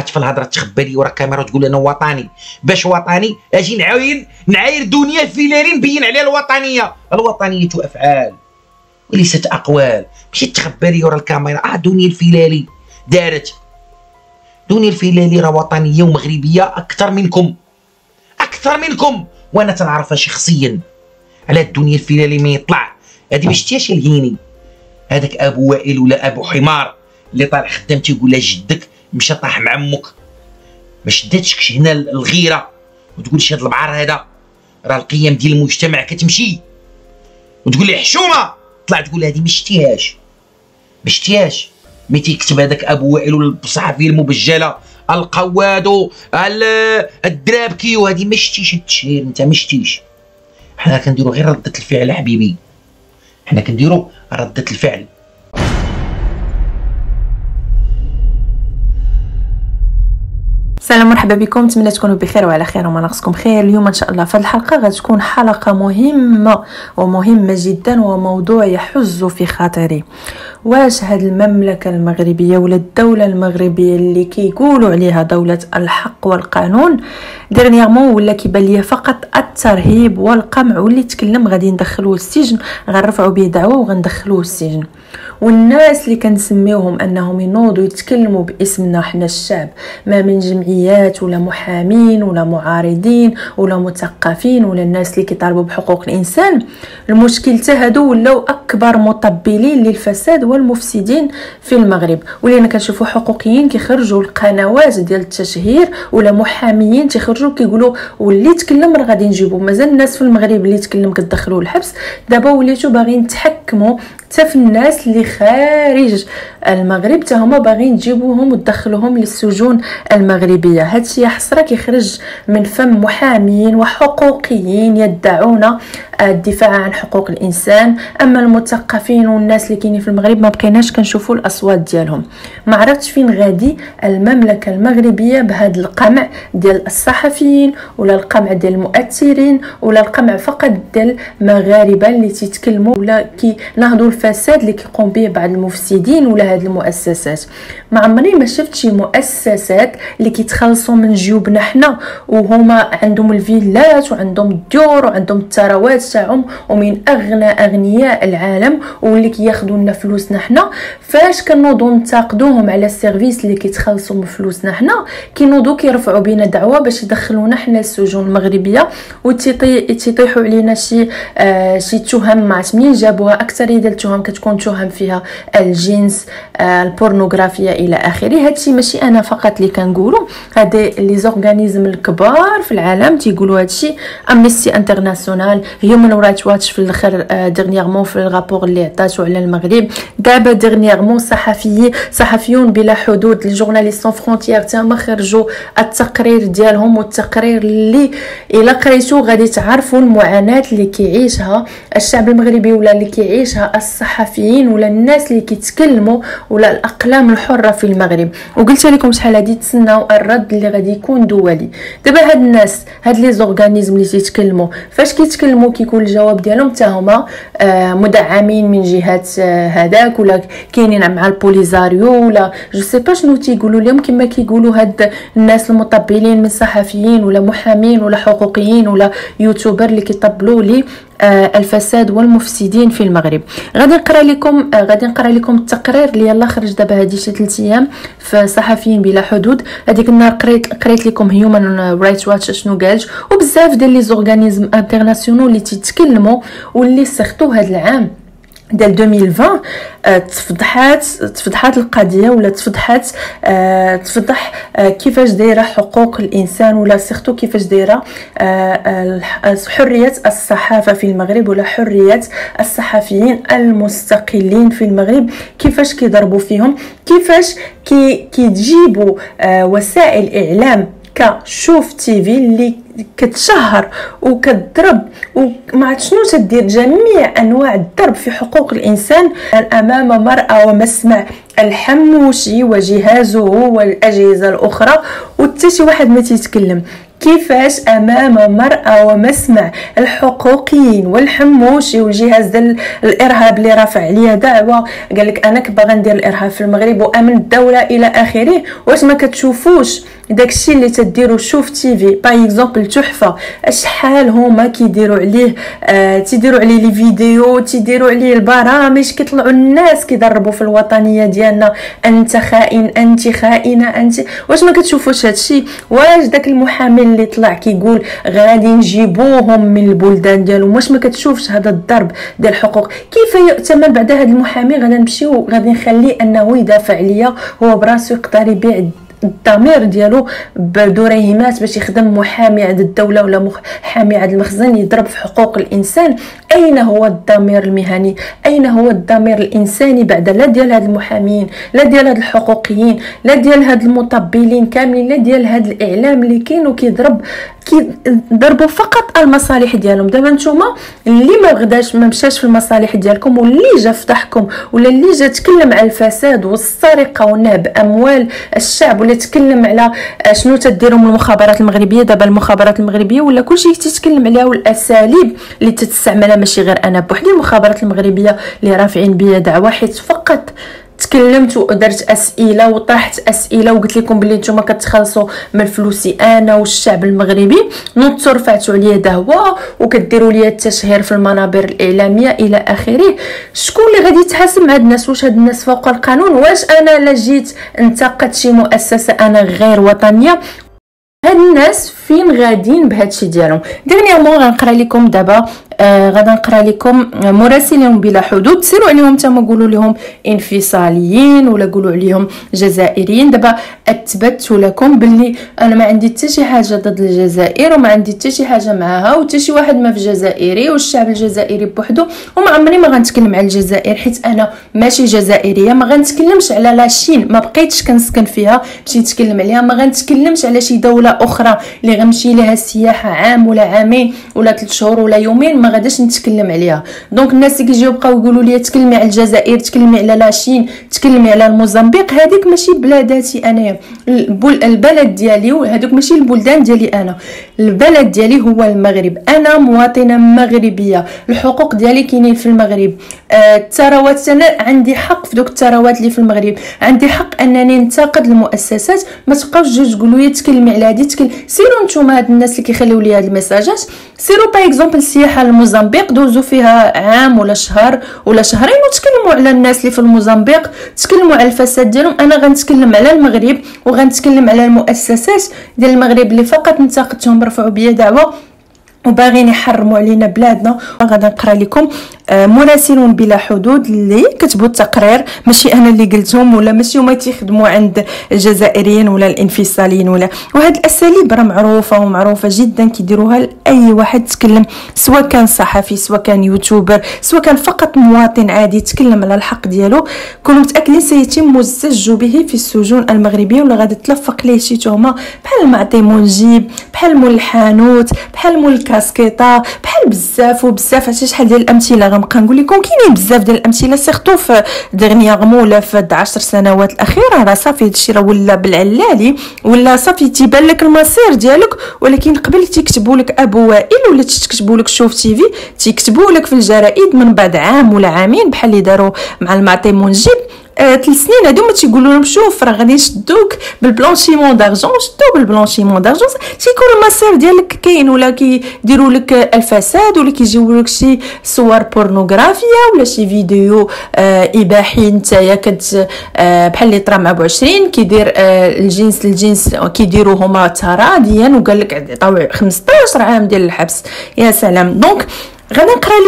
في الهضره تخبى لي ورا الكاميرا وتقول انا وطني. باش وطني اجي نعاير دنيا الفيلالي نبين عليها الوطنيه. الوطنيه افعال وليست اقوال. ماشي تخبى لي ورا الكاميرا. دنيا الفيلالي دارت. دنيا الفيلالي راه وطنيه ومغربيه اكثر منكم، وانا تنعرفها شخصيا. على الدنيا الفيلالي ما يطلع. هذه ما شتيهاش الهيني، هذاك ابو وائل ولا ابو حمار اللي طالع خدام تيقول لها جدك مشى طاح مع امك. ما شداتشكش هنا الغيره وتقول شي هذا البعار هذا راه القيم ديال المجتمع كتمشي، وتقول لي حشومه طلع تقول هذه ما شتيهاش. ملي تيكتب هذاك ابو وائل الصحفيه المبجله القوادو الدرابكي وهذه ما شتيش التشهير. انت ما شتيش. حنا كنديرو غير ردة الفعل حبيبي، حنا كنديرو ردة الفعل. سلام مرحبا بكم، نتمنى تكونوا بخير وعلى خير وما ناقصكم خير. اليوم ان شاء الله في الحلقه غتكون حلقه مهمه جدا وموضوع يحز في خاطري. واش هاد المملكه المغربيه ولا الدوله المغربيه اللي كيقولوا عليها دوله الحق والقانون ديرنييرمون ولا كيبان ليا فقط الترهيب والقمع، واللي تكلم غادي ندخلوه السجن، غنرفعوا به دعوه وغندخلوه السجن. والناس اللي كنسميوهم انهم ينوضوا يتكلموا باسمنا حنا الشعب، ما من جمعيات ولا محامين ولا معارضين ولا مثقفين ولا الناس اللي كيطالبوا بحقوق الانسان، المشكل حتى هادو ولاو اكبر مطبلين للفساد والمفسدين في المغرب. ولينا كنشوفوا حقوقيين كيخرجوا القنوات ديال التشهير ولا محاميين تيخرجوا كيقولوا واللي يتكلم راه غادي نجيبوا. مازال الناس في المغرب اللي يتكلم كتدخلوه الحبس. دابا وليتو باغيين تحكموا حتى في الناس اللي خارج المغرب، حتى هما باغيين تجيبوهم وتدخلوهم للسجون المغربيه. هادشي حسره كيخرج من فم محامين وحقوقيين يدعون الدفاع عن حقوق الانسان. اما المثقفين والناس اللي كاينين في المغرب ما بقيناش كنشوفوا الاصوات ديالهم. ما عرفتش فين غادي المملكه المغربيه بهذا القمع ديال الصحفيين ولا القمع ديال المؤثرين ولا القمع فقط ديال المغاربه اللي تيتكلموا ولا كيناهضوا الفساد اللي كيقوم به بعض المفسدين ولا هاد المؤسسات. ما عمري ما شفت شي مؤسسات اللي كيتخلصوا من جيوبنا حنا وهما عندهم الفيلات وعندهم الديور وعندهم الثروات تاعهم ومن اغنياء العالم واللي كياخذوا لنا فلوسنا حنا. فاش كنوضوا ننتقدوهم على السيرفيس اللي كيتخلصوا من فلوسنا حنا، كينوضوا كيرفعوا بينا دعوه باش يدخلونا حنا للسجون المغربيه وتيطيحوا علينا شي تهم ما عرفت منين جابوها. اكثر ديال التهم كتكون تهم فيها الجنس، البورنوغرافيا الى اخره. هادشي ماشي انا فقط اللي كنقولوا، هاد لي زورغانيزم الكبار في العالم تيقولوا هادشي. امنيستي انترناسيونال، هيومن رايتس واتش في الاخر ديرنييرمون في الرابور اللي عطاتو على المغرب. دابا ديرنييرمون صحفيون بلا حدود الجورناليست سون فرونتيير تما خرجوا التقرير ديالهم، والتقرير اللي الا قريتو غادي تعرفوا المعاناه اللي كيعيشها الشعب المغربي ولا اللي كيعيشها الصحفيين ولا الناس اللي كيتكلموا ولا الاقلام الحره في المغرب. وقلت لكم شحال هادي تسناو الرد اللي غادي يكون دولي. دابا هاد الناس هاد لي زورغانيزم اللي تيتكلموا فاش كيتكلموا كيكون الجواب ديالهم حتى هما مدعمين من جهات هذاك ولا كاينين مع البوليزاريو ولا جو سي با شنو تيقولوا لهم، كما كيقولوا هاد الناس المطبلين من صحفيين ولا محامين ولا حقوقيين ولا يوتيوبر اللي كيطبلوا لي الفساد والمفسدين في المغرب. غادي نقرا لكم التقرير اللي يلا خرج دابا هادي شي 3 ايام في صحفيين بلا حدود. هذيك النهار قريت لكم هيومن رايتس واتش شنو قالش، وبزاف ديال لي زورغانيزم انترناسيونال اللي تيتكلموا واللي سختوا هذا العام ديال 2020 تفضحات القضيه ولا تفضح كيفاش دايره حقوق الانسان ولا سيرتو كيفاش دايره حريه الصحافه في المغرب ولا حريه الصحفيين المستقلين في المغرب، كيفاش كيضربوا فيهم، كيفاش كيجيبوا وسائل اعلام كشوف تيفي اللي كتشهر وكتضرب وما عرفت شنو تدير جميع انواع الضرب في حقوق الانسان امام مرأى ومسمع الحموشي وجهازه والاجهزه الاخرى، وحتى شي واحد ما تيتكلم. كيفاش امام مرأة ومسمع الحقوقيين والحموشي والجهاز ديال الارهاب اللي رافع عليا دعوه قال لك انا باغا ندير الارهاب في المغرب وامن الدوله الى اخره. واش ما كتشوفوش داكشي اللي تديروا شوف تي في باغ اكزومبل تحفه اشحال هما كيديروا عليه تيديروا عليه لي فيديو تيديروا عليه البرامج كيطلعوا الناس كيضربوا في الوطنيه ديالنا انت خائن انت خائنه انت. واش ما كتشوفوش هادشي؟ واش داك المحامي اللي طلع كيقول غادي نجيبوهم من البلدان ديالهم واش ما كتشوفش هذا الضرب ديال الحقوق كيف يؤتمن بعد هذا المحامي؟ غادي نمشيو غادي نخليه انه يدافع عليا هو براسو يقدر يبيع الضمير ديالو بدريهمات باش يخدم محامي عند الدوله ولا محامي عند المخزن يضرب في حقوق الانسان. اين هو الضمير المهني؟ اين هو الضمير الانساني بعد لا ديال هاد المحامين لا ديال هاد الحقوقيين لا ديال هاد المطبلين كاملين لا ديال هاد الاعلام اللي كاين كيضربوا فقط المصالح ديالهم. دابا نتوما اللي ما غداش ما مشاش في المصالح ديالكم واللي جا فتحكم ولا اللي جا تكلم على الفساد والسرقه ونهب اموال الشعب ولا تكلم على شنو تديروا من المخابرات المغربيه. دابا المخابرات المغربيه ولا كلشي تتكلم عليها والاساليب اللي تتستعملها ماشي غير انا بوحدي. المخابرات المغربيه اللي رافعين بيا دعوه حيت فقط تكلمت ودرت اسئله وطرحت اسئله وقلت لكم بلي نتوما كتخلصوا من فلوسي انا والشعب المغربي نوضتوا رفعتوا عليا دعوه وكديروا لي التشهير في المنابر الاعلاميه الى اخره. شكون اللي غادي يتحاسب مع هاد الناس؟ واش هاد الناس فوق القانون؟ واش انا لا جيت انتقدت شي مؤسسه انا غير وطنيه؟ هاد الناس فين غاديين بهادشي ديالهم؟ ديرنيامون غنقرا لكم دابا غادا نقرا لكم مراسلين بلا حدود سيروا عليهم تما قولوا لهم انفصاليين ولا قولوا عليهم جزائريين. دابا اثبتت لكم باللي انا ما عندي حتى شي حاجه ضد الجزائر وما عندي حتى شي حاجه معاها وحتى شي واحد ما في جزائري والشعب الجزائري بوحدو وما عمري ما غنتكلم على الجزائر حيت انا ماشي جزائريه. ما غنتكلمش على لاشين ما بقيتش كنسكن فيها باش نتكلم عليها. ما غنتكلمش على شي دوله اخرى اللي غنمشي لها السياحه عام ولا عامين ولا 3 شهور ولا يومين ما غاداش نتكلم عليها. دونك الناس اللي كيجيو بقاو يقولوا لي تكلمي على الجزائر تكلمي على لاشين تكلمي على الموزمبيق هذيك ماشي بلاداتي انايا. البلد ديالي وهذوك ماشي البلدان ديالي انا. البلد ديالي هو المغرب. انا مواطنه مغربيه الحقوق ديالي كاينين في المغرب. الثروات انا عندي حق في دوك الثروات اللي في المغرب. عندي حق انني ننتقد المؤسسات. ما تبقاوش جوج تقولوا لي تكلمي على هذه سيروا نتوما هاد الناس اللي كيخليو لي هاد الميساجات سيروا باغ اكزومبل السياحه للموزمبيق دوزوا فيها عام ولا شهر ولا شهرين وتكلموا على الناس اللي في الموزمبيق تكلموا على الفساد ديالهم. انا غنتكلم على المغرب وغنتكلم على المؤسسات ديال المغرب اللي فقط انتقدتهم رفعوا بيا دعوه وباغيين يحرموا علينا بلادنا. غادا نقرا لكم مراسلون بلا حدود اللي كتبوا التقرير ماشي انا اللي قلتهم ولا ماشي هما تيخدموا عند الجزائريين ولا الانفصاليين ولا. وهاد الاساليب راه معروفه ومعروفه جدا كيديروها لاي واحد تكلم سواء كان صحفي سواء كان يوتيوبر سواء كان فقط مواطن عادي يتكلم على الحق ديالو. كونوا متاكدين سيتم الزج به في السجون المغربيه ولا غادي تلفق ليه شي تهمه بحال معطي منجيب بحال مول الحانوت بحال مول الكاسكيطه بحال بزاف وبزاف. عرفتي شحال ديال الامثله غنبقى نقول لكم كاينين بزاف ديال الامثله سيرتو في دغنيغمون ولا في 10 سنوات الاخيره. راه صافي هادشي راه ولا بالعلالي ولا صافي تيبان لك المصير ديالك. ولكن قبل تيكتبوا لك ابو وائل ولا تكتبوا لك شوف تي في تيكتبوا لك في الجرائد من بعد عام ولا عامين بحال اللي داروا مع المعطي منجيب 3 سنين هادو ما تيقولوا لهم شوف راه غادي نشدوك بالبلانشيمون دارجون. شدو بالبلانشيمون دارجون تيكون المصير ديالك كاين ولا كيديروا لك الفساد ولا كيجيبوا لك شي صور بورنوغرافيه ولا شي فيديو اباحي نتايا بحال اللي طرا مع ابو 20 كيدير الجنس كيديروا هما تراضيا وقال لك عطاو 15 عام ديال الحبس. يا سلام. دونك غادا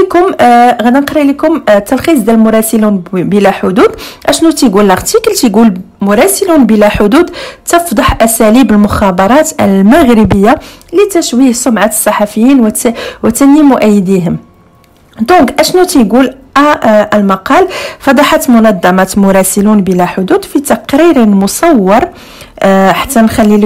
نقرا لكم تلخيص ديال مراسلون بلا حدود. اشنو تيقول الارتيكل؟ تيقول مراسلون بلا حدود تفضح اساليب المخابرات المغربيه لتشويه سمعه الصحفيين وتنييم ايديهم. دونك اشنو تيقول المقال؟ فضحت منظمة مراسلون بلا حدود في تقرير مصور حتى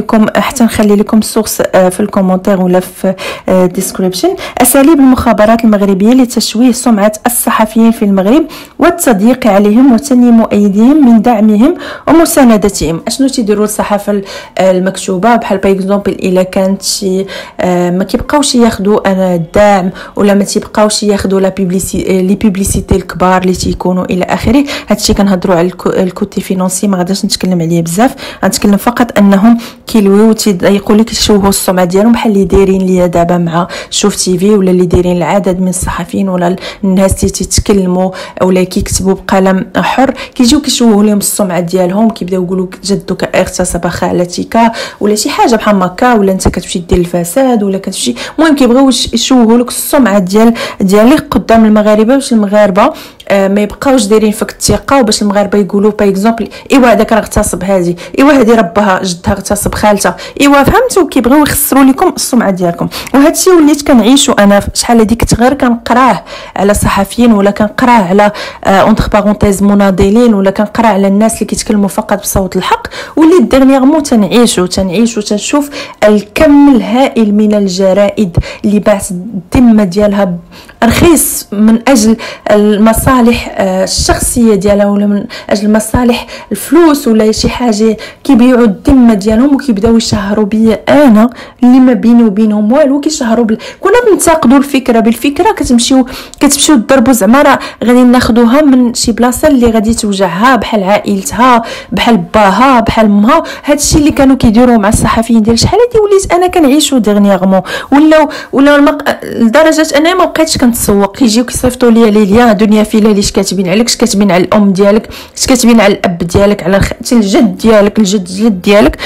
نخلي لكم السورس في الكومنتير ولا في الديسكريبشن. اساليب المخابرات المغربيه لتشويه سمعه الصحفيين في المغرب والتضييق عليهم وتنميه مؤيديهم من دعمهم ومساندتهم. اشنو تيديروا الصحافه المكتوبه بحال باغ اكزومبل الا كانت شي ما كيبقاوش ياخذوا الدعم ولا ما تيبقاوش ياخذوا لي بوبليسيتي الكبار اللي تيكونوا الى اخره. هادشي كنهضروا على الكوتي فينانسي، ما غاداش نتكلم عليه بزاف، غنتكلم فقط انهم كيلويو تيضيقوا لك يشوهوا السمعه ديالهم بحال اللي دايرين ليا دابا مع شوف تي في، ولا اللي دايرين العدد من الصحفيين ولا الناس تيتكلموا ولا كيكتبوا بقلم حر، كيجيو كيشوهوا لهم السمعه ديالهم، كيبداو يقولوا جدك اغتصب خالتك ولا شي حاجه بحال هكا، ولا انت كتمشي دير الفساد ولا كتمشي، المهم كيبغيو يشوهوا لك السمعه ديالك قدام المغاربه باش المغاربه ما يبقاوش دايرين فيك الثقه، وباش المغاربه يقولوا باغ اكزومبل ايوا هذاك راه اغتصب هذه، ايوا هذه ربها جدها اغتصب خالتها، ايوا فهمتوا، كيبغيو يخسروا لكم السمعه ديالكم. وهذا الشيء وليت كنعيشو انا شحال هذيك كنت غير كنقراه على صحفيين ولا كنقراه على اونتر بارونتيز مناضلين ولا كنقرا على الناس اللي كيتكلموا فقط بصوت الحق، وليت ديرنييرمون تنعيشو تنشوف الكم الهائل من الجرائد اللي باعت الذمه ديالها رخيص من اجل المصالح الشخصيه ديالها ولا من اجل مصالح الفلوس ولا شي حاجه، كيبيعوا الذمه ديالهم وكيبداو يشهروا بيا انا اللي ما بيني وبينهم والو، كيشهروا كنا بنتاقدوا الفكره بالفكره، كتمشيو تضربوا زعما راه غادي ناخذوها من شي بلاصه اللي غادي توجعها بحال عائلتها بحال باها بحال امها. هادشي اللي كانوا كيديروا مع الصحفيين ديال شحال هادي وليت انا كنعيشو ديرنييرمون، ولا لدرجه انا ما بقيتش كنتسوق، كيجيو كيصيفطوا ليا دنيا فيلا ليش كاتبين عليك، اش كاتبين على الام ديالك، اش كاتبين على الاب ديالك، على الجد ديالك، الجد ديالك.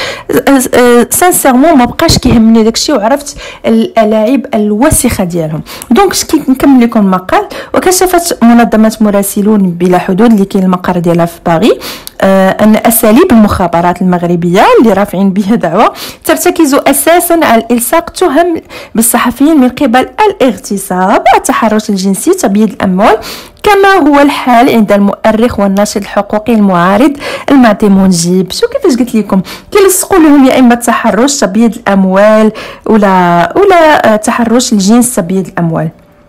سانسيرمون ما بقاش كيهمني داكشي، وعرفت الالاعيب الوسخه ديالهم. دونك نكمل لكم المقال. وكشفت منظمه مراسلون بلا حدود اللي كاين المقر ديالها في باغي ان اساليب المخابرات المغربيه اللي رافعين بها دعوه ترتكز اساسا على الصاق تهم بالصحفيين من قبل الاغتصاب، التحرش الجنسي، تبييض الاموال، كما هو الحال عند المؤرخ والناشط الحقوقي المعارض المعطي منجيب. شو كيفاش قلت لكم كيلصقوا لهم يا اما التحرش تبييض الاموال ولا تحرش الجنس تبييض الاموال.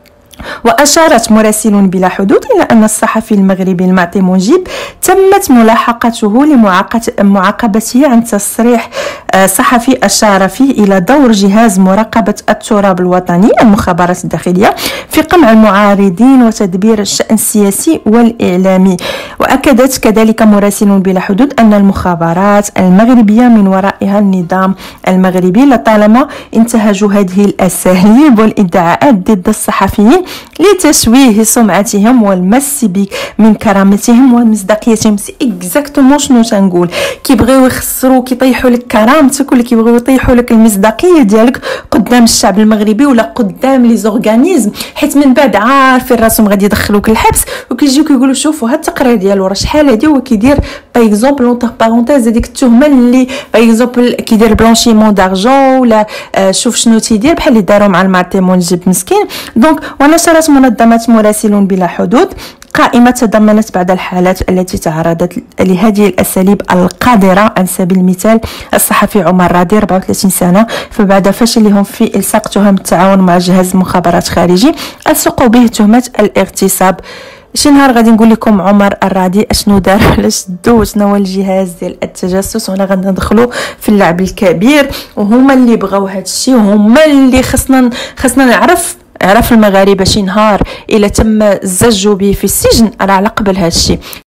وأشارت مراسلون بلا حدود إلى أن الصحفي المغربي المعطي منجيب تمت ملاحقته لمعاقبته عن تصريح صحفي أشار فيه إلى دور جهاز مراقبة التراب الوطني المخابرات الداخلية في قمع المعارضين وتدبير الشأن السياسي والإعلامي. وأكدت كذلك مراسلون بلا حدود أن المخابرات المغربية من ورائها النظام المغربي لطالما انتهجوا هذه الأساليب والادعاءات ضد الصحفيين لتشويه سمعتهم والمس من كرامتهم ومصداقيتهم. سي اكزاكتومون شنو تنقول، كيبغيو يخسروا كيطيحوا لك كرامتك ولا كيبغيو يطيحوا لك المصداقيه ديالك قدام الشعب المغربي ولا قدام لي زورغانيزم، حيت من بعد عارفين راسهم غادي يدخلوك الحبس وكيجيو كيقولوا شوفوا هاد التقرير ديالو راه شحال هادي هو كيدير باغ اكزومبل اونتر بارونتيز هذيك التهمه اللي باغ اكزومبل كيدير بلانشيمون دارجون ولا شوف شنو تيدير بحال اللي داروا مع المعطي منجيب مسكين. دونك ونشرت منظمه مراسلون بلا حدود قائمة تضمنت بعض الحالات التي تعرضت لهذه الأساليب القادرة. على سبيل المثال الصحفي عمر راضي 34 سنة، فبعد فشلهم في إلصاق تهم التعاون مع جهاز مخابرات خارجي ألصقوا به تهمة الاغتصاب. شي نهار غادي نقول لكم عمر الراضي اشنو دار ولا شدو شنو هو الجهاز ديال التجسس، وهنا غادي ندخلوا في اللعب الكبير، وهما اللي بغاو هذا الشيء وهما اللي خصنا نعرف المغاربه شي نهار الا تم الزج به في السجن راه على قبل هذا الشيء.